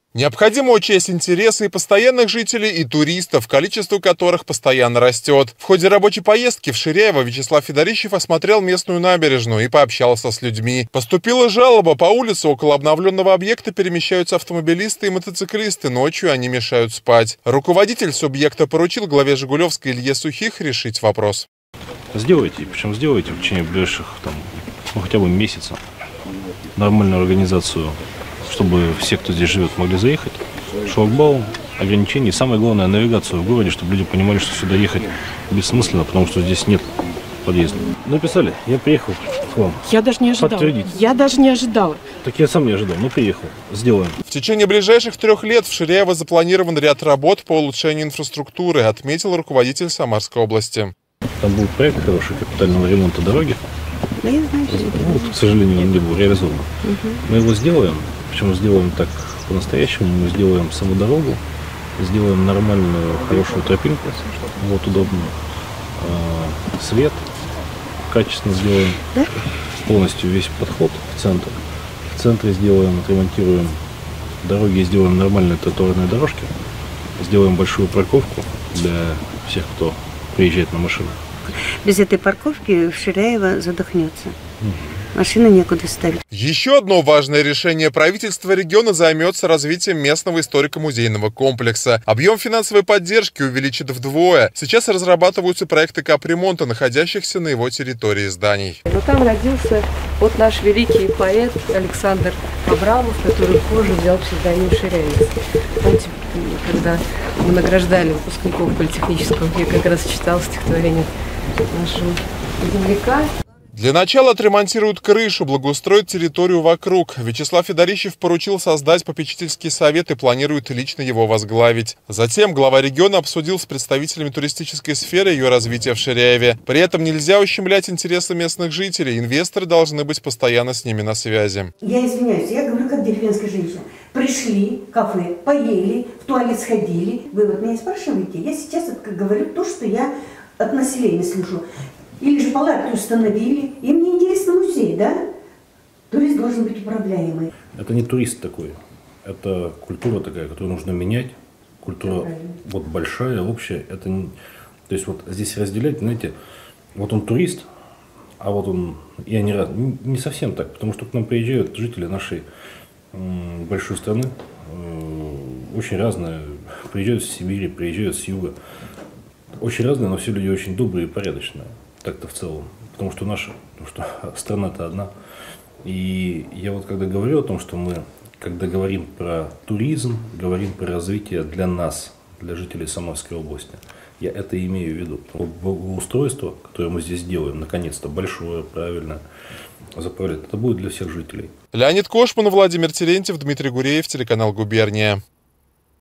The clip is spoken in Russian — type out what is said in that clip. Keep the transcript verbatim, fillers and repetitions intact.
Необходимо учесть интересы и постоянных жителей, и туристов, количество которых постоянно растет. В ходе рабочей поездки в Ширяево Вячеслав Федорищев осмотрел местную набережную и пообщался с людьми. Поступила жалоба: по улице около обновленного объекта перемещаются автомобилисты и мотоциклисты. Ночью они мешают спать. Руководитель субъекта поручил главе Жигулевска Илье Сухих решить вопрос. Сделайте, причем сделайте в течение ближайших там, ну, хотя бы месяца нормальную организацию, чтобы все, кто здесь живет, могли заехать. Шлагбаум, ограничений. Самое главное — навигацию в городе, чтобы люди понимали, что сюда ехать бессмысленно, потому что здесь нет подъезда. Написали, я приехал к вам. Я даже не ожидала. Подтвердить. Я даже не ожидала. Так я сам не ожидал, но приехал. Сделаем. В течение ближайших трех лет в Ширяево запланирован ряд работ по улучшению инфраструктуры, отметил руководитель Самарской области. Там был проект хороший капитального ремонта дороги. Да, я знаю, ну, вот, к сожалению, он не был реализован. Угу. Мы его сделаем. Причем сделаем так по-настоящему. Мы сделаем саму дорогу, сделаем нормальную, хорошую тропинку, вот удобную, свет качественно сделаем, да? Полностью весь подход в центр. В центре сделаем, отремонтируем дороги, сделаем нормальные тротуарные дорожки, сделаем большую парковку для всех, кто приезжает на машинах. Без этой парковки в Ширяево задохнется. Угу. Машины некуда ставить. Еще одно важное решение: правительство региона займется развитием местного историко-музейного комплекса. Объем финансовой поддержки увеличит вдвое. Сейчас разрабатываются проекты капремонта находящихся на его территории зданий. Но там родился вот наш великий поэт Александр Абрамов, который позже взял псевдоним Ширяевец. Помните, когда мы награждали выпускников политехнического, я как раз читал стихотворение нашего земляка. Для начала отремонтируют крышу, благоустроят территорию вокруг. Вячеслав Федорищев поручил создать попечительский совет и планирует лично его возглавить. Затем глава региона обсудил с представителями туристической сферы ее развитие в Ширяеве. При этом нельзя ущемлять интересы местных жителей. Инвесторы должны быть постоянно с ними на связи. Я извиняюсь, я говорю как деревенская женщина. Пришли в кафе, поели, в туалет сходили. Вы вот меня спрашиваете, я сейчас говорю то, что я от населения слышу. Или же палатки установили. И мне интересно музей, да? Турист должен быть управляемый. Это не турист такой. Это культура такая, которую нужно менять. Культура вот большая, общая. Это не... То есть вот здесь разделять, знаете, вот он турист, а вот он, я не раз, не совсем так, потому что к нам приезжают жители нашей м, большой страны, э, очень разные, приезжают с Сибири, приезжают с юга. Очень разные, но все люди очень добрые и порядочные. Так-то в целом, потому что наша, потому что страна-то одна. И я вот когда говорю о том, что мы, когда говорим про туризм, говорим про развитие для нас, для жителей Самарской области, я это имею в виду. Благоустройство, которое мы здесь делаем, наконец-то большое, правильное, заправлять, это будет для всех жителей. Леонид Кошман, Владимир Терентьев, Дмитрий Гуреев, телеканал «Губерния».